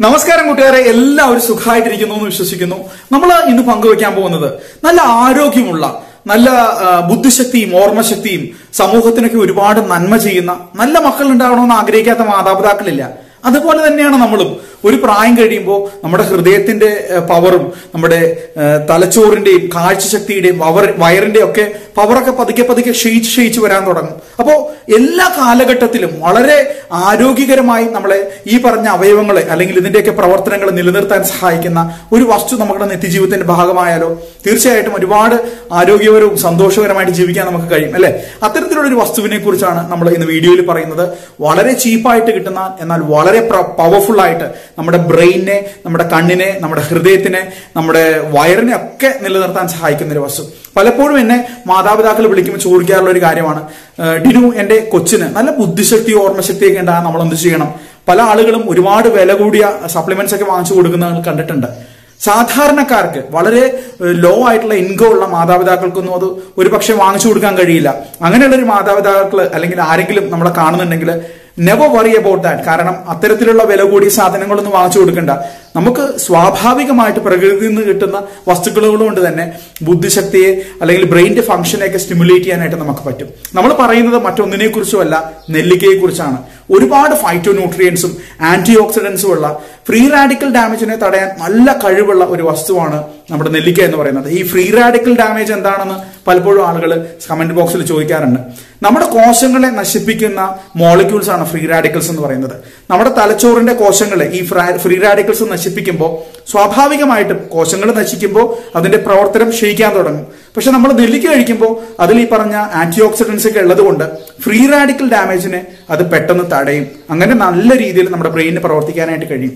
നമസ്കാരം കൂട്ടുകാരെ, എല്ലാവരും സുഖമായിട്ടിരിക്കുന്നു എന്ന് വിശ്വസിക്കുന്നു. നമ്മൾ ഇന്ന് പങ്കുവെക്കാൻ പോകുന്നത് നല്ല ആരോഗ്യമുള്ള, നല്ല ബുദ്ധിശക്തിയും ഓർമ്മശക്തിയും സമൂഹത്തിനൊക്കെ ഒരുപാട് നന്മ ചെയ്യുന്ന നല്ല മക്കൾ ഉണ്ടാവണമെന്ന് ആഗ്രഹിക്കാത്ത മാതാപിതാക്കളില്ല. അതുപോലെ തന്നെയാണ് നമ്മളും. ഒരു പ്രായം കഴിയുമ്പോൾ നമ്മുടെ ഹൃദയത്തിന്റെ പവറും നമ്മുടെ തലച്ചോറിന്റെയും കാഴ്ചശക്തിയുടെയും വയറിന്റെയും ഒക്കെ പവറൊക്കെ പതുക്കെ ക്ഷയിച്ച് വരാൻ തുടങ്ങും. അപ്പോൾ എല്ലാ കാലഘട്ടത്തിലും വളരെ ആരോഗ്യകരമായി നമ്മളെ ഈ പറഞ്ഞ അവയവങ്ങളെ അല്ലെങ്കിൽ ഇതിന്റെയൊക്കെ പ്രവർത്തനങ്ങൾ നിലനിർത്താൻ സഹായിക്കുന്ന ഒരു വസ്തു നമ്മുടെ നിത്യജീവിതത്തിന്റെ ഭാഗമായാലോ തീർച്ചയായിട്ടും ഒരുപാട് ആരോഗ്യപരവും സന്തോഷകരമായിട്ട് ജീവിക്കാൻ നമുക്ക് കഴിയും, അല്ലെ? അത്തരത്തിലുള്ള ഒരു വസ്തുവിനെ കുറിച്ചാണ് നമ്മൾ ഇന്ന് വീഡിയോയിൽ പറയുന്നത്. വളരെ ചീപ്പായിട്ട് കിട്ടുന്ന എന്നാൽ വളരെ പവർഫുൾ ആയിട്ട് നമ്മുടെ ബ്രെയിനിനെ, നമ്മുടെ കണ്ണിനെ, നമ്മുടെ ഹൃദയത്തിനെ, നമ്മുടെ വയറിനെ ഒക്കെ നിലനിർത്താൻ സഹായിക്കുന്ന ഒരു വസ്തു. പലപ്പോഴും എന്നെ മാതാപിതാക്കൾ വിളിക്കുമ്പോൾ ചോദിക്കാറുള്ള ഒരു കാര്യമാണ്, ഡിനു, എന്റെ കൊച്ചിന് നല്ല ബുദ്ധിശക്തി ഓർമ്മശക്തിയൊക്കെ ഉണ്ടാകാൻ നമ്മൾ എന്ത് ചെയ്യണം? പല ആളുകളും ഒരുപാട് വില കൂടിയ സപ്ലിമെന്റ്സ് ഒക്കെ വാങ്ങിച്ചു കൊടുക്കുന്നത് കണ്ടിട്ടുണ്ട്. സാധാരണക്കാർക്ക് വളരെ ലോ ആയിട്ടുള്ള ഇൻകം ഉള്ള മാതാപിതാക്കൾക്കൊന്നും അത് ഒരു പക്ഷെ വാങ്ങിച്ചു കൊടുക്കാൻ കഴിയില്ല. അങ്ങനെയുള്ള ഒരു മാതാപിതാക്കൾ അല്ലെങ്കിൽ ആരെങ്കിലും നമ്മളെ കാണുന്നുണ്ടെങ്കിൽ നെവർ വറി അബൌട്ട് ദാറ്റ്. കാരണം അത്തരത്തിലുള്ള വില കൂടിയ സാധനങ്ങളൊന്നും വാങ്ങിച്ചു കൊടുക്കണ്ട. നമുക്ക് സ്വാഭാവികമായിട്ട് പ്രകൃതിയിൽ നിന്ന് കിട്ടുന്ന വസ്തുക്കൾ കൊണ്ട് തന്നെ ബുദ്ധിശക്തിയെ അല്ലെങ്കിൽ ബ്രെയിനിന്റെ ഫംഗ്ഷനെയൊക്കെ സ്റ്റിമുലേറ്റ് ചെയ്യാനായിട്ട് നമുക്ക് പറ്റും. നമ്മൾ പറയുന്നത് മറ്റൊന്നിനെ കുറിച്ചുമല്ല, നെല്ലിക്കയെ കുറിച്ചാണ്. ഒരുപാട് ഫൈറ്റോ ന്യൂട്രിയൻസും ആന്റി ഓക്സിഡൻസും ഉള്ള ഫ്രീ റാഡിക്കൽ ഡാമേജിനെ തടയാൻ നല്ല കഴിവുള്ള ഒരു വസ്തുവാണ് നമ്മുടെ നെല്ലിക്ക എന്ന് പറയുന്നത്. ഈ ഫ്രീ റാഡിക്കൽ ഡാമേജ് എന്താണെന്ന് പലപ്പോഴും ആളുകൾ കമന്റ് ബോക്സിൽ ചോദിക്കാറുണ്ട്. നമ്മുടെ കോശങ്ങളെ നശിപ്പിക്കുന്ന മോളിക്യൂൾസ് ആണ് ഫ്രീ റാഡിക്കൽസ് എന്ന് പറയുന്നത്. നമ്മുടെ തലച്ചോറിന്റെ കോശങ്ങളെ ഈ ഫ്രീ റാഡിക്കൽസ് നശിപ്പിക്കുമ്പോൾ സ്വാഭാവികമായിട്ടും കോശങ്ങൾ നശിക്കുമ്പോൾ അതിന്റെ പ്രവർത്തനം ക്ഷയിക്കാൻ തുടങ്ങും. പക്ഷെ നമ്മൾ നെല്ലിക്ക കഴിക്കുമ്പോൾ അതിൽ ഈ പറഞ്ഞ ആന്റി ഓക്സിഡൻസ് ഒക്കെ ഉള്ളത് കൊണ്ട് ഫ്രീ റാഡിക്കൽ ഡാമേജിനെ അത് പെട്ടെന്ന് തടയും. അങ്ങനെ നല്ല രീതിയിൽ നമ്മുടെ ബ്രെയിനിന് പ്രവർത്തിക്കാനായിട്ട് കഴിയും.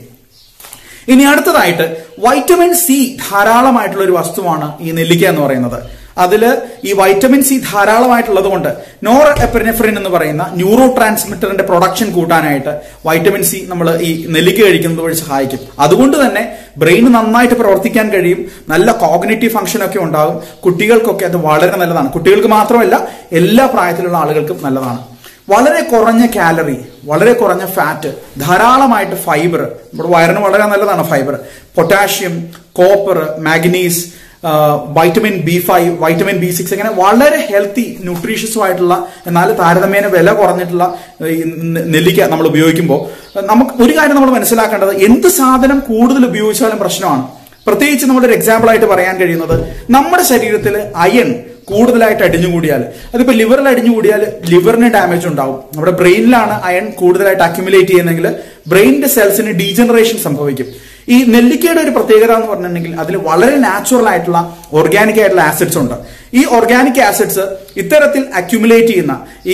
ഇനി അടുത്തതായിട്ട് വൈറ്റമിൻ സി ധാരാളമായിട്ടുള്ള ഒരു വസ്തുവാണ് ഈ നെല്ലിക്ക എന്ന് പറയുന്നത്. അതില് ഈ വൈറ്റമിൻ സി ധാരാളമായിട്ടുള്ളത് കൊണ്ട് നോർ എപ്പിനെഫ്രിൻ എന്ന് പറയുന്ന ന്യൂറോ ട്രാൻസ്മിറ്ററിന്റെ പ്രൊഡക്ഷൻ കൂട്ടാനായിട്ട് വൈറ്റമിൻ സി നമ്മൾ ഈ നെല്ലിക്ക കഴിക്കുന്നത് വഴി സഹായിക്കും. അതുകൊണ്ട് തന്നെ ബ്രെയിൻ നന്നായിട്ട് പ്രവർത്തിക്കാൻ കഴിയും, നല്ല കോഗ്നിറ്റീവ് ഫംഗ്ഷൻ ഒക്കെ ഉണ്ടാകും. കുട്ടികൾക്കൊക്കെ അത് വളരെ നല്ലതാണ്. കുട്ടികൾക്ക് മാത്രമല്ല, എല്ലാ പ്രായത്തിലുള്ള ആളുകൾക്കും നല്ലതാണ്. വളരെ കുറഞ്ഞ കാലറി, വളരെ കുറഞ്ഞ ഫാറ്റ്, ധാരാളമായിട്ട് ഫൈബർ, നമ്മുടെ വയറിന് വളരെ നല്ലതാണ് ഫൈബർ, പൊട്ടാഷ്യം, കോപ്പർ, മാഗ്നീസ്, വൈറ്റമിൻ B5, വൈറ്റമിൻ B6, അങ്ങനെ വളരെ ഹെൽത്തി ന്യൂട്രീഷ്യസും ആയിട്ടുള്ള എന്നാൽ താരതമ്യേന വില കുറഞ്ഞിട്ടുള്ള നെല്ലിക്ക നമ്മൾ ഉപയോഗിക്കുമ്പോൾ നമുക്ക് ഒരു കാര്യം നമ്മൾ മനസ്സിലാക്കേണ്ടത്, എന്ത് സാധനം കൂടുതൽ ഉപയോഗിച്ചാലും പ്രശ്നമാണ്. പ്രത്യേകിച്ച് നമ്മളൊരു എക്സാമ്പിൾ ആയിട്ട് പറയാൻ കഴിയുന്നത്, നമ്മുടെ ശരീരത്തിൽ അയൺ കൂടുതലായിട്ട് അടിഞ്ഞുകൂടിയാൽ, അതിപ്പോ ലിവറിൽ അടിഞ്ഞുകൂടിയാൽ ലിവറിന് ഡാമേജ് ഉണ്ടാവും. നമ്മുടെ ബ്രെയിനിലാണ് അയൺ കൂടുതലായിട്ട് അക്യുമുലേറ്റ് ചെയ്യുന്നതെങ്കിൽ ബ്രെയിനിന്റെ സെൽസിന് ഡീജനറേഷൻ സംഭവിക്കും. ഈ നെല്ലിക്കയുടെ ഒരു പ്രത്യേകത എന്ന് പറഞ്ഞിട്ടുണ്ടെങ്കിൽ അതിൽ വളരെ നാച്ചുറൽ ആയിട്ടുള്ള ഓർഗാനിക് ആയിട്ടുള്ള ആസിഡ്സ് ഉണ്ട്. ഈ ഓർഗാനിക് ആസിഡ്സ് ഇത്തരത്തിൽ അക്യുമുലേറ്റ് ചെയ്യുന്ന ഈ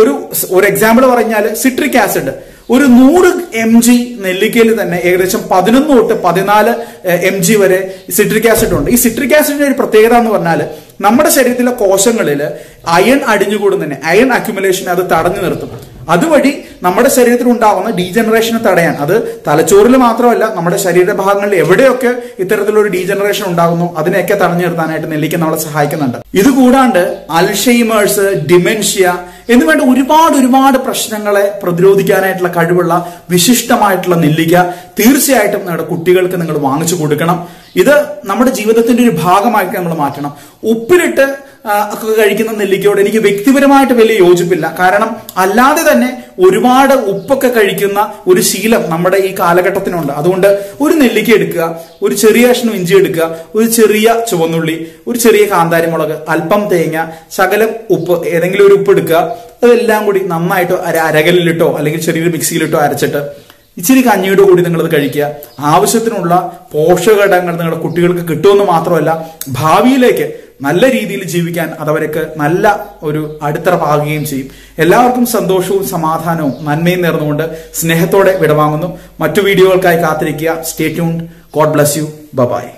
ഒരു എക്സാമ്പിൾ പറഞ്ഞാൽ സിട്രിക് ആസിഡ് ഒരു 100 mg നെല്ലിക്കയിൽ തന്നെ ഏകദേശം 11 തൊട്ട് 14 mg വരെ സിട്രിക് ആസിഡ് ഉണ്ട്. ഈ സിട്രിക് ആസിഡിന്റെ ഒരു പ്രത്യേകത എന്ന് പറഞ്ഞാൽ നമ്മുടെ ശരീരത്തിലെ കോശങ്ങളിൽ അയൺ അടിഞ്ഞുകൂടുന്നതിനെ, അയൺ അക്യുമുലേഷൻ അത് തടഞ്ഞു നിർത്തും. അതുവഴി നമ്മുടെ ശരീരത്തിൽ ഉണ്ടാവുന്ന ഡീജനറേഷനെ തടയാൻ, അത് തലച്ചോറിൽ മാത്രമല്ല നമ്മുടെ ശരീര ഭാഗങ്ങളിൽ എവിടെയൊക്കെ ഇത്തരത്തിലൊരു ഡീജനറേഷൻ ഉണ്ടാകുന്നു അതിനെയൊക്കെ തടഞ്ഞു നിർത്താനായിട്ട് നെല്ലിക്ക നമ്മളെ സഹായിക്കുന്നുണ്ട്. ഇതുകൂടാണ്ട് അൽഷൈമേഴ്സ്, ഡിമെൻഷ്യ എന്നുവേണ്ട ഒരുപാട് പ്രശ്നങ്ങളെ പ്രതിരോധിക്കാനായിട്ടുള്ള കഴിവുള്ള വിശിഷ്ടമായിട്ടുള്ള നെല്ലിക്ക തീർച്ചയായിട്ടും നമ്മുടെ കുട്ടികൾക്ക് നിങ്ങൾ വാങ്ങിച്ചു കൊടുക്കണം. ഇത് നമ്മുടെ ജീവിതത്തിന്റെ ഒരു ഭാഗമായിട്ട് നമ്മൾ മാറ്റണം. ഉപ്പിലിട്ട് ഒക്കെ കഴിക്കുന്ന നെല്ലിക്കയോട് എനിക്ക് വ്യക്തിപരമായിട്ട് വലിയ യോജിപ്പില്ല. കാരണം അല്ലാതെ തന്നെ ഒരുപാട് ഉപ്പൊക്കെ കഴിക്കുന്ന ഒരു ശീലം നമ്മുടെ ഈ കാലഘട്ടത്തിനുണ്ട്. അതുകൊണ്ട് ഒരു നെല്ലിക്ക എടുക്കുക, ഒരു ചെറിയ കഷ്ണം ഇഞ്ചി എടുക്കുക, ഒരു ചെറിയ ചുവന്നുള്ളി, ഒരു ചെറിയ കാന്താരിമുളക്, അല്പം തേങ്ങ, ശകലം ഉപ്പ്, ഏതെങ്കിലും ഒരു ഉപ്പ് എടുക്കുക. അതെല്ലാം കൂടി നന്നായിട്ട് അരകല്ലിലിട്ടോ അല്ലെങ്കിൽ ചെറിയൊരു മിക്സിയിലിട്ടോ അരച്ചിട്ട് ഇച്ചിരി കഞ്ഞിയുടെ കൂടി നിങ്ങളത് കഴിക്കുക. ആവശ്യത്തിനുള്ള പോഷകഘടകങ്ങൾ നിങ്ങളുടെ കുട്ടികൾക്ക് കിട്ടുമെന്ന് മാത്രമല്ല, ഭാവിയിലേക്ക് നല്ല രീതിയിൽ ജീവിക്കാൻ അതവർക്ക് നല്ല ഒരു അടിത്തറ പാകുകയും ചെയ്യും. എല്ലാവർക്കും സന്തോഷവും സമാധാനവും നന്മയും നേർന്നുകൊണ്ട് സ്നേഹത്തോടെ വിടവാങ്ങുന്നു. മറ്റു വീഡിയോകൾക്കായി കാത്തിരിക്കുക. Stay tuned. God bless you. By.